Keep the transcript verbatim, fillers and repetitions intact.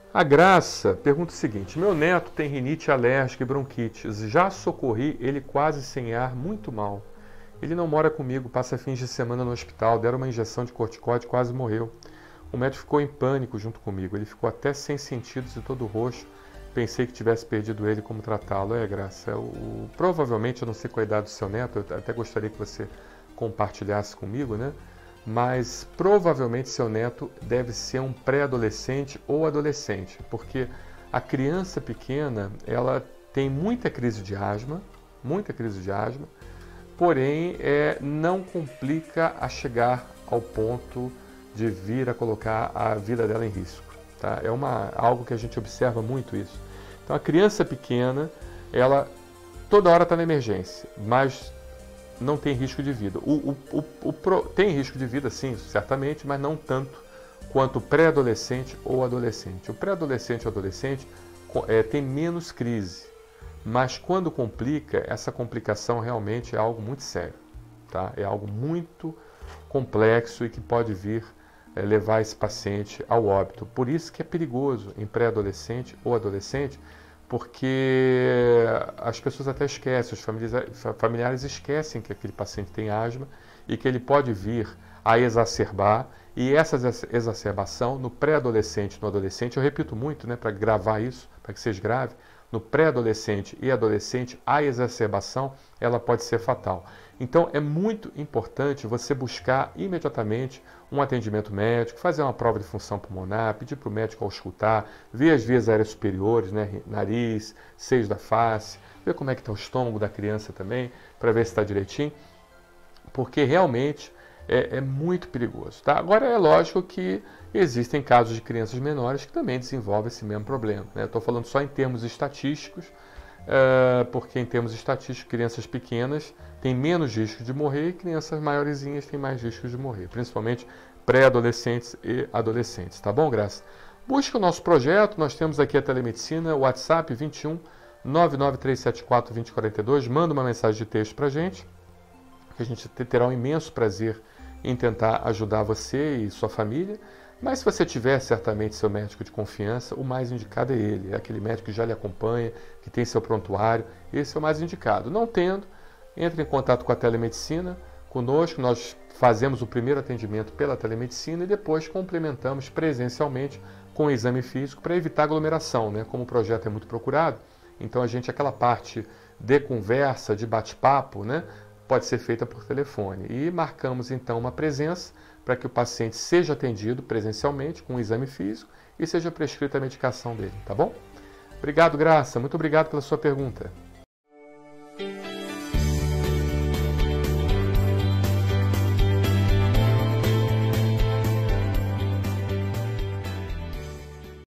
A Graça pergunta o seguinte: meu neto tem rinite alérgica e bronquite. Já socorri ele quase sem ar, muito mal. Ele não mora comigo, passa fins de semana no hospital, deram uma injeção de corticóide e quase morreu. O médico ficou em pânico junto comigo. Ele ficou até sem sentidos e todo roxo. Pensei que tivesse perdido ele, como tratá-lo. É, Graça, o, o, provavelmente, eu não sei qual a idade do seu neto, eu até gostaria que você compartilhasse comigo, né? Mas provavelmente seu neto deve ser um pré-adolescente ou adolescente, porque a criança pequena, ela tem muita crise de asma, muita crise de asma, porém é, não complica a chegar ao ponto de vir a colocar a vida dela em risco. Tá? É uma, algo que a gente observa muito isso. Então a criança pequena, ela toda hora está na emergência, mas não tem risco de vida. O, o, o, o pro, tem risco de vida, sim, certamente, mas não tanto quanto o pré-adolescente ou adolescente. O pré-adolescente ou adolescente é, tem menos crise, mas quando complica, essa complicação realmente é algo muito sério. Tá? É algo muito complexo e que pode vir é, levar esse paciente ao óbito. Por isso que é perigoso em pré-adolescente ou adolescente, porque as pessoas até esquecem, os familiares esquecem que aquele paciente tem asma e que ele pode vir a exacerbar, e essa exacerbação no pré-adolescente e no adolescente, eu repito muito, né, para gravar isso, para que seja grave, no pré-adolescente e adolescente, a exacerbação ela pode ser fatal. Então é muito importante você buscar imediatamente um atendimento médico, fazer uma prova de função pulmonar, pedir para o médico auscultar, ver as vias aéreas superiores, né, nariz, seios da face, ver como é que está o estômago da criança também, para ver se está direitinho, porque realmente é, é muito perigoso. Tá? Agora é lógico que existem casos de crianças menores que também desenvolvem esse mesmo problema. Né? Estou falando só em termos estatísticos, é, porque em termos estatísticos, crianças pequenas têm menos risco de morrer e crianças maiorzinhas têm mais risco de morrer, principalmente pré-adolescentes e adolescentes. Tá bom, Graça? Busca o nosso projeto, nós temos aqui a telemedicina, o WhatsApp vinte e um, nove nove três sete quatro, dois zero quatro dois, manda uma mensagem de texto para a gente, que a gente terá um imenso prazer em tentar ajudar você e sua família. Mas se você tiver certamente seu médico de confiança, o mais indicado é ele, é aquele médico que já lhe acompanha, que tem seu prontuário, esse é o mais indicado. Não tendo, entre em contato com a telemedicina, conosco, nós fazemos o primeiro atendimento pela telemedicina e depois complementamos presencialmente com o exame físico para evitar aglomeração, né? Como o projeto é muito procurado, então a gente, aquela parte de conversa, de bate-papo, né, pode ser feita por telefone. E marcamos então uma presença para que o paciente seja atendido presencialmente com o exame físico e seja prescrita a medicação dele, tá bom? Obrigado, Graça. Muito obrigado pela sua pergunta.